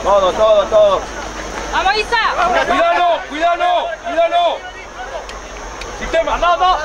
Todo. ¡Vamos, Isa! ¡Cuidado! ¡Sistema! ¡No!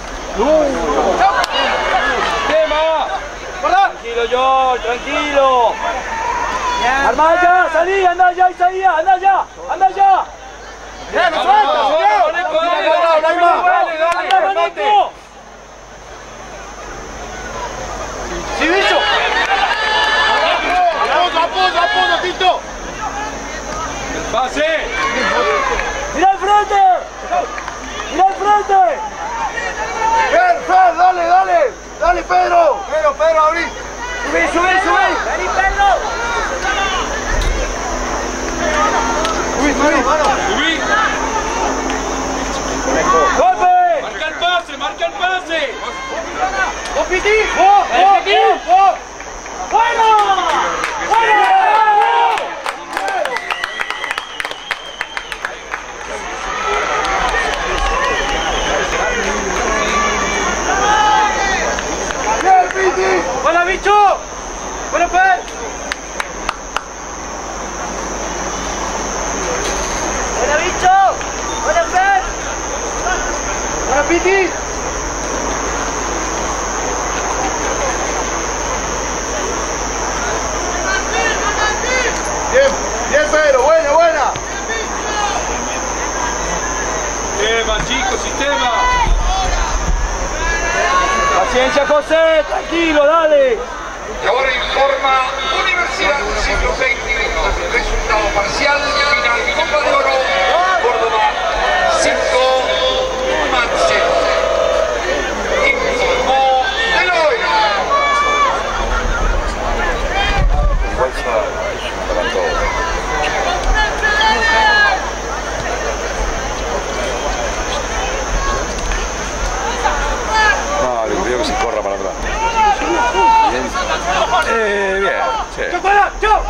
¡Sistema! Tranquilo, George, tranquilo. Armá ya, salí, anda ya, Isaías, anda ya. ¡No ¡Dale! ¡Sí, bicho! ¡Apoyo, Tito! ¡El pase! ¡Mira al frente! ¡Fer, dale, Pedro! Pedro, abrí. ¡Subí! ¡Vení, Pedro! ¡Subí! ¡Golpe! ¡Marca el pase! ¡Opiti! ¡Bueno! ¡Buena, bicho! ¡Buena, Fer! ¡Buena, bicho! ¡Buena, Fer! ¡Buena, Piti! Bien, Pedro, buena. Sistema, chicos, sistema. Paciencia, José, tranquilo, dale. Y ahora informa Universidad del siglo XX, resultado parcial, final Copa de Oro, Córdoba 5, Tucumán 0. Informó Eloy. No, le pido que se corra para atrás. Bien, sí. ¡Chau!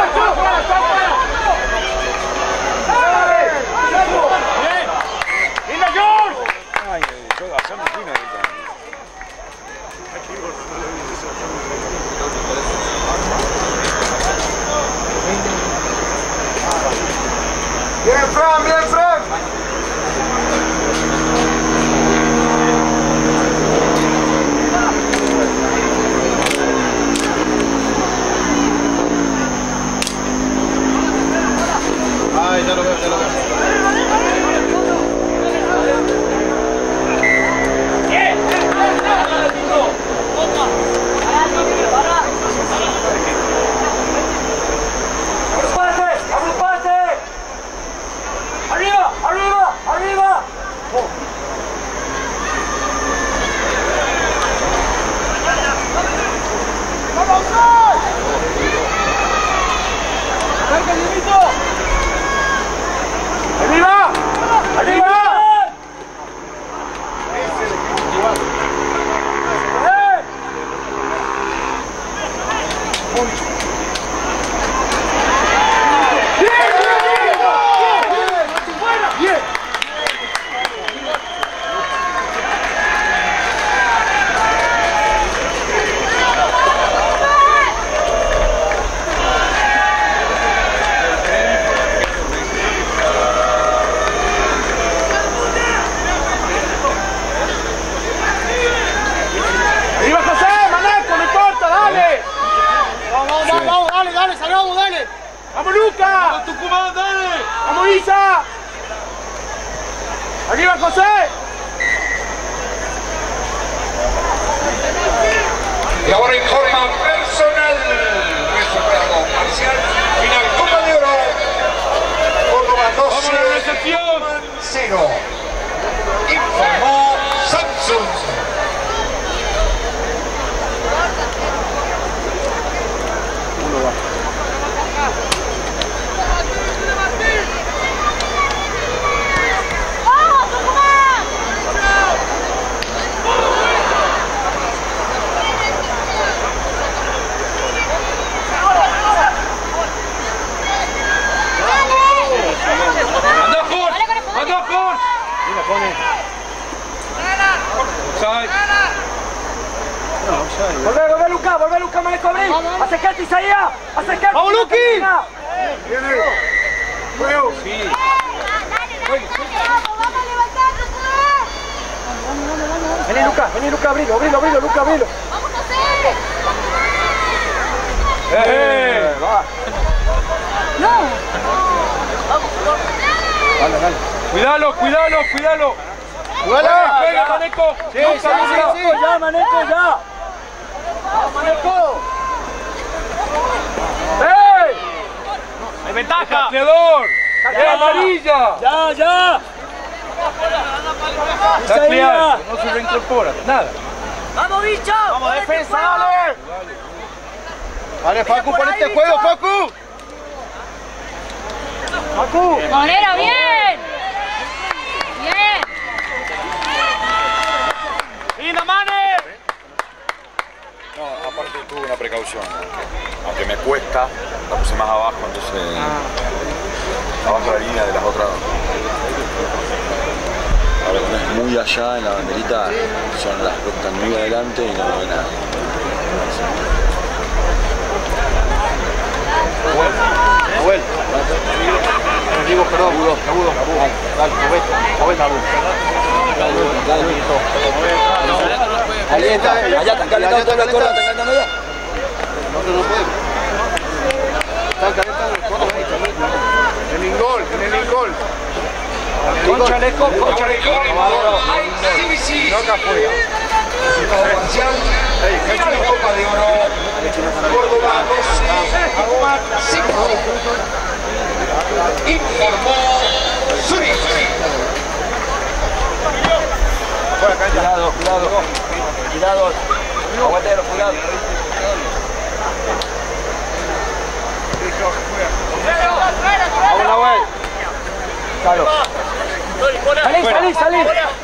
¡Linda, George! Ay, yo hacemos fino ahorita. Bien, Fran. Ay, ya lo veo. ¡Agrupate! ¡Arriba! ¡Arriba! ¡Vamos, Luca! ¡Vamos, Tucumán, dale! ¡Vamos, Isa! ¡Arriba, José! Y ahora informa personal, resultado parcial, final Copa de Oro, Córdoba 12, ¡Vamos a la recepción! 0. Informó Samsung. ¡Anda, Juan! Mira, pone. Offside. Volvé, Luca, manejo, abrí. Acercate, Isaías. Acercate. ¡Vamos, Luqui! Viene. Juego. Sí. Vení, Luca, abrilo, Luca, abrilo. Va. No. Dale. Cuidalo. Juega, Maneco. Sí. Ya, Maneco, ya. ¡Vamos, Maneco! ¡Ey! ¡Hay ventaja! ¡Tacleador! ¡Es amarilla! ¡Ya! ¡Taclear! No se reincorpora, nada. ¡Vamos, bicho! ¡Vamos, defensa, dale! Dale, Facu, pon este juego, Facu. Monero, bien. ¡Linda, Mane! No, aparte tuve una precaución. Aunque me cuesta, la puse más abajo, entonces. Abajo de la línea de las otras. Ahora cuando es muy allá en la banderita, son las que están muy adelante y no ve nada. Nahuel. Digo, perdón. Agudo. Dale, Nahuel. Ahí está, allá está calentado todo el coro, está calentando allá. No puede. Está calentando. En el gol. Cónchale. ICBC. No acá afuera. Resultado parcial. Final Copa de Oro. Córdoba 12, Agua 5. Informó Zurich. Cuidado. Aguantero, cuidado. Vamos, Nahuel. Salí.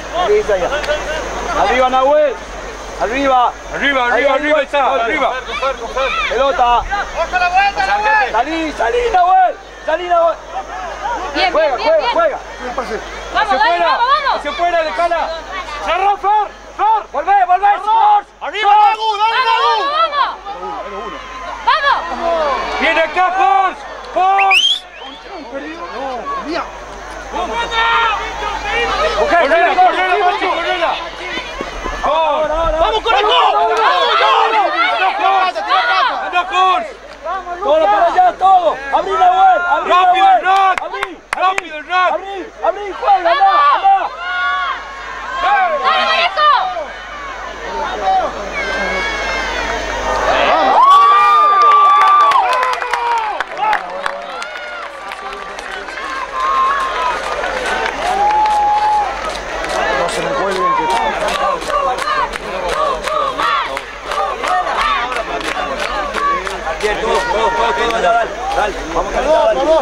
Arriba, Nahuel. Arriba está. Arriba. Pelota. Salí, Nahuel. Bien. Juega. Vamos, dale, vamos. Hacia afuera, dejala. ¡Cerró, Fer! Volvé. ¡Arriba, Nagu! ¡Vamos! ¡Viene acá, Fons! ¡Correla! ¡Vamos, conejo! ¡Anda, Fons! Todo para allá, todo. Abrí, Nahuel. ¡Rápido, Rack! Abrí, juega, anda. ¡Dale, eso! No se me cuelguen que... Bien, todo, dale. Vamos, vamos.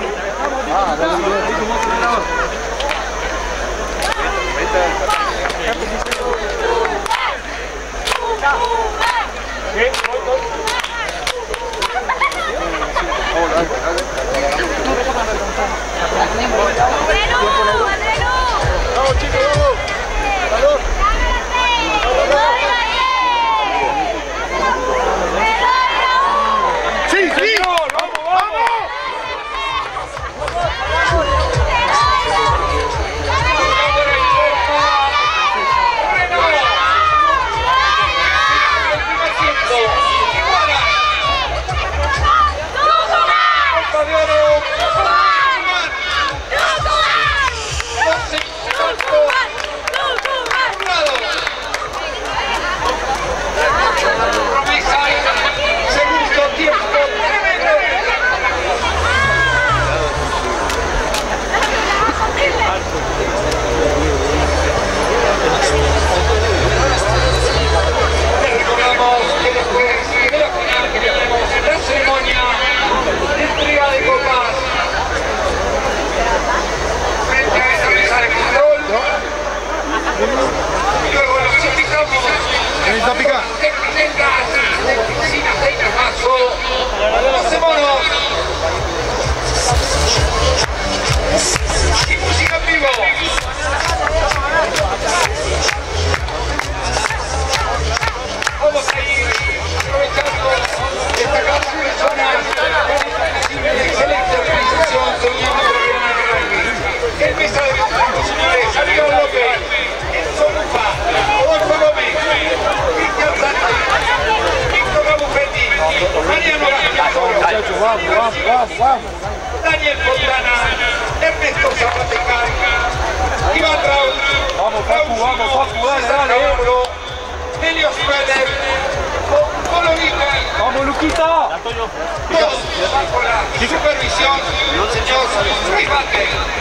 Daniel Fontana, Ernesto Zapatecán, Iván Raúl, Vamos, Facu, vamos, Facu, dale, César dale. Caburo, Helios Feller, Colovina, Vamos, Luquita. todos bajo la supervisión del señor Luis Vázquez.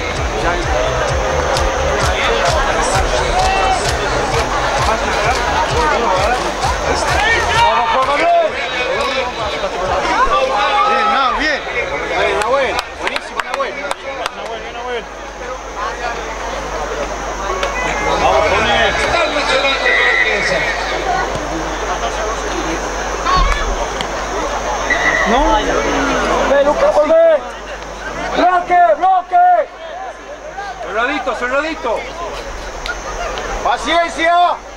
Vamos, Juan Manuel. Bien, no, bien. Bien, Nahuel. Buenísimo, Nahuel. Tal nacional de Corrientes. Ve, Lucas, volvé. Bloque, bloque. Cerradito, cerradito. Paciencia.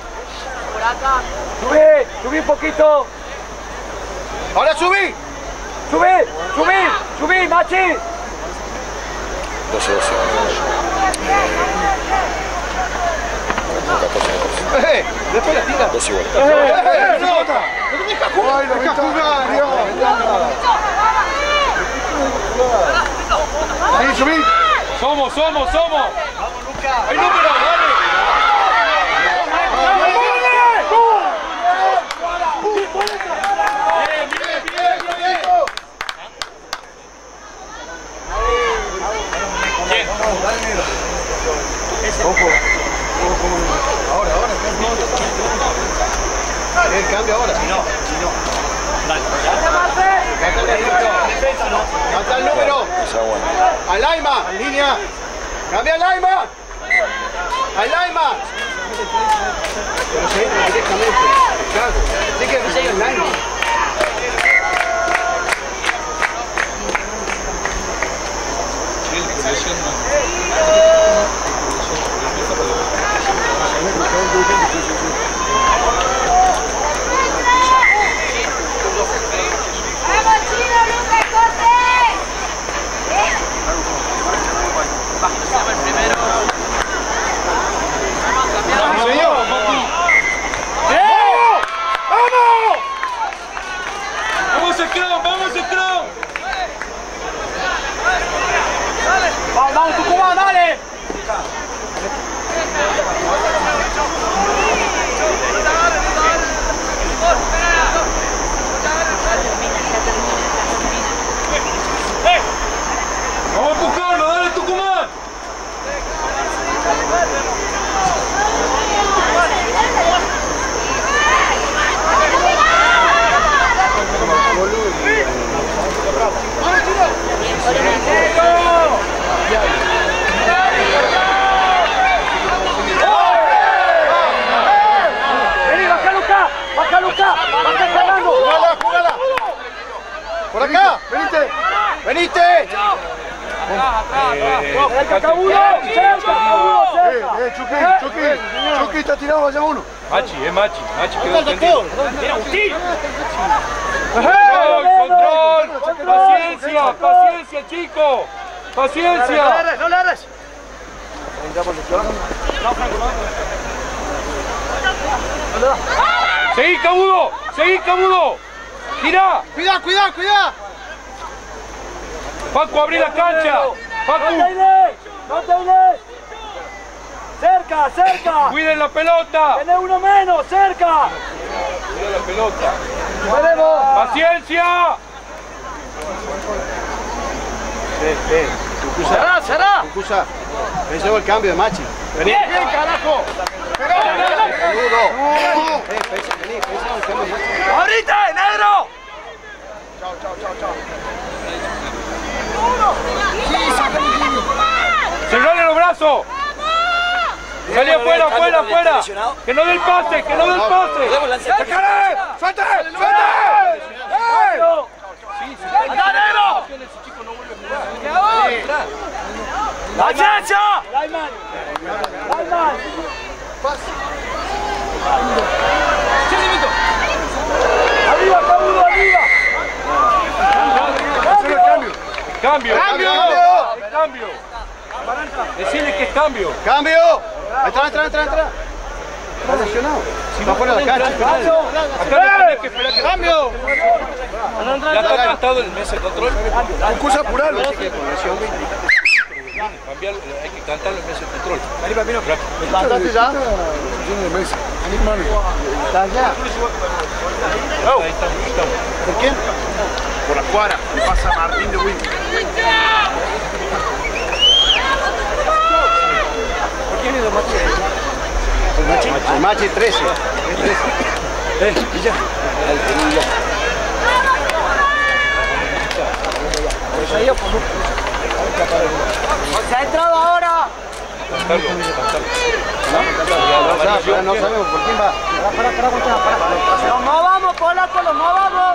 Subí un poquito. Ahora subí. Subí, Machi. 12-12. Después la tira. 2 igual. Deja jugar, Dios. Ahí subí. Somos. Vamos, Luca. El número, dale. El cambio ahora. Falta el número. Esa buena. Al Laima, en línea. Cambia al Laima. Al Laima. Pero se entra directamente. Claro. Sí que no se el Laima. ¡Vamos, Chino, Lucas, corte! Señor. ¡Vamos, el crown! Vamos, Tucumán, dale. ¡Vamos a buscarlo! ¡Dale, Tucumán! Vení, baja Luca, baja Fernando. Jugala. Por acá, venite. Chucky está tirado allá uno. Machi quedó tendido. ¡Control! ¡Paciencia, chico! ¡Paciencia! No le agarres. ¡Seguí, Cabudo! ¡Girá! Cuidado. ¡Paco, abrí la cancha! ¡Paco! ¡No te iré! ¡Cerca! ¡Cuiden la pelota! ¡Tenés uno menos! ¡Cerca! ¡Cuiden la pelota! ¡Paciencia! Cerrá. Tucusa. Ese fue el cambio de Machi. Vení. Bien, carajo. Vení, el cambio de Machi. ¡Ahorita, negro! ¡Cerrale los brazos! ¡Salí afuera! ¡Que no dé el pase! ¡Déjale! ¡Suelte! ¡Anda, negro! ¡Paciencia! ¡Lyman! ¡Arriba, Cabudo, arriba! ¡Cambio! ¡Cambio! Decirle que es cambio. ¡Cambio! Entra. Está lesionado. Está fuera de la cancha. ¡Cambio! Ya está cantado el mes de control. Concurso apuralo. Cambiar, hay que cantar el mes de control. ¿Cantaste ya? ¿Estás ya? Ahí estamos. ¿Por quién? Por la cuadra, le pasa a Martín de Win. El Machi 13. Villa. ¡Se ha entrado ahora! No sabemos por quién va. ¡Los movamos, polaco, los movamos!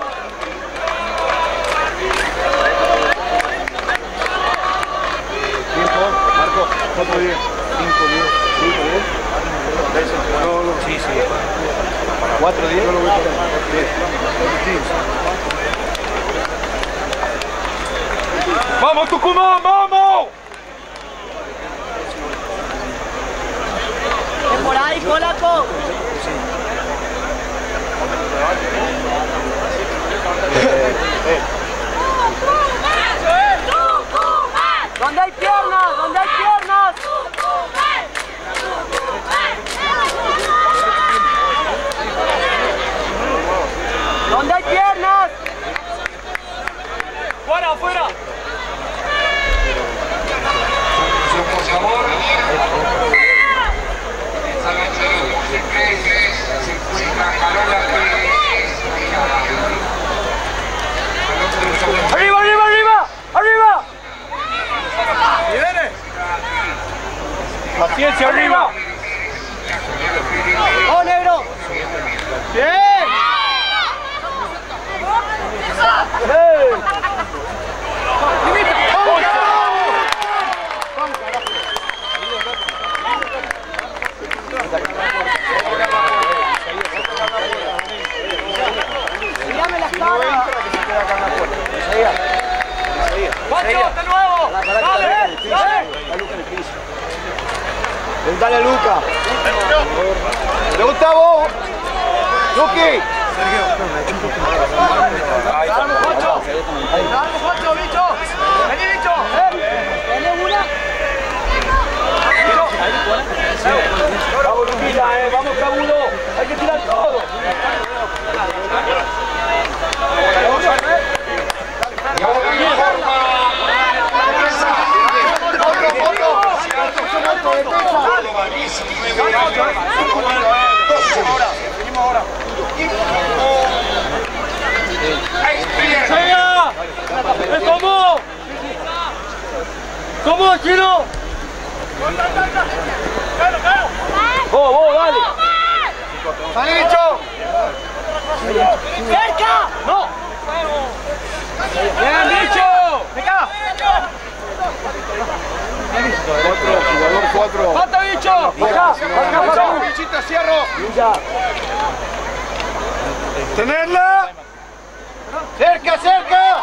Tiempo, Marco, 4 días. 5 días. 5 días. Sí, sí. 4 días. ¡Vamos, Tucumán, vamos! ¡Es por ahí, polaco! ¿Dónde hay piernas? ¿Dónde hay piernas? ¿Dónde hay piernas? ¡Fuera, afuera! Por favor, esta noche se encuentra Carola Pérez. ¡Arriba, arriba, arriba! ¡Arriba! ¡Paciencia arriba! ¡Oh, negro! ¡Bien! ¡Mírame las caras! ¡Pacho, de nuevo! ¡Dale, dale! Dale a Luca. ¿Le gusta a vos? Luqui. ¡Vamos, Pacho! ¡Vamos, Pacho, bicho! ¡Vení, bicho! ¿Tenés una? ¡Vamos, Luquita, ¡vamos, Cabudo! ¡Hay que tirar todo! ¡Llega! ¿Cómo? ¿Cómo, chino? Vos, dale. ¡Salí, bicho! ¡Cerca! ¡No! ¡Bien, bicho! ¡Venga! 4. ¡Falta, bicho! ¡Acá! Bichita, cierro. ¡Villa! ¡Tenerla! ¡Cerca, cerca!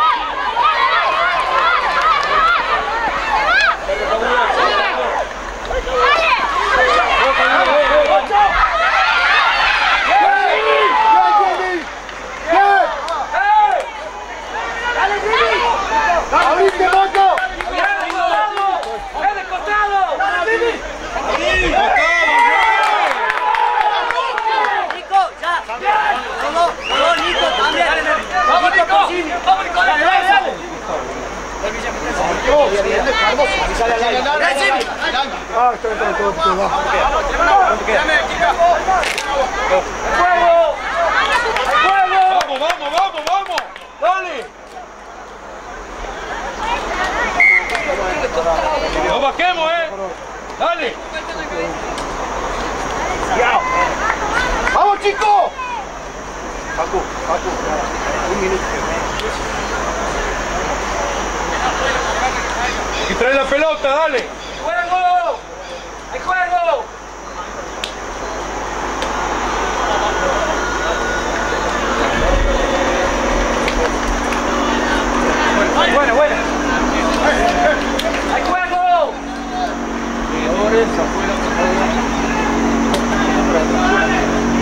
¡Abriste, Moto! ¡Es de costado! Nico, ya. Vamos, Nico, también. ¡Vamos, Nico! ¡Vamos, Nico! ¡Dale, dale, dale! ¡Fuego! ¡Fuego! ¡Vamos! ¡Dale! ¡No bajemos, ¡Dale! ¡Vamos, chicos! Paco, 1 minuto. Y trae la pelota, dale. ¡Juego! ¡Hay juego! Buena. ¡Hay juego! Jugadores afuera.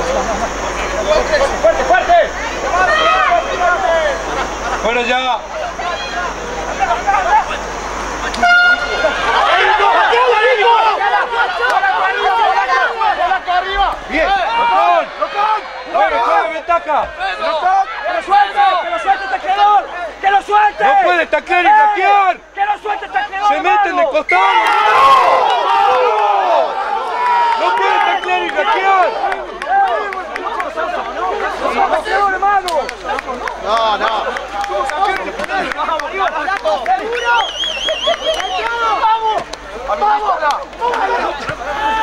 ¡Fuerte, fuerte! ¡Fuera ya! ¡Bien! ¡Locón! ¡Juega, juega, ventaja! ¡Que lo suelte! ¡Que lo suelte, tacleador! ¡Que lo suelte! ¡No puede taclear y taclear! ¡Que lo suelte, tacleador! ¡Se meten de costado! ¡No! ¡No puede taclear y taclear! ¡Tacleador, hermano! No, no. ¡Vamos! ¡Vamos!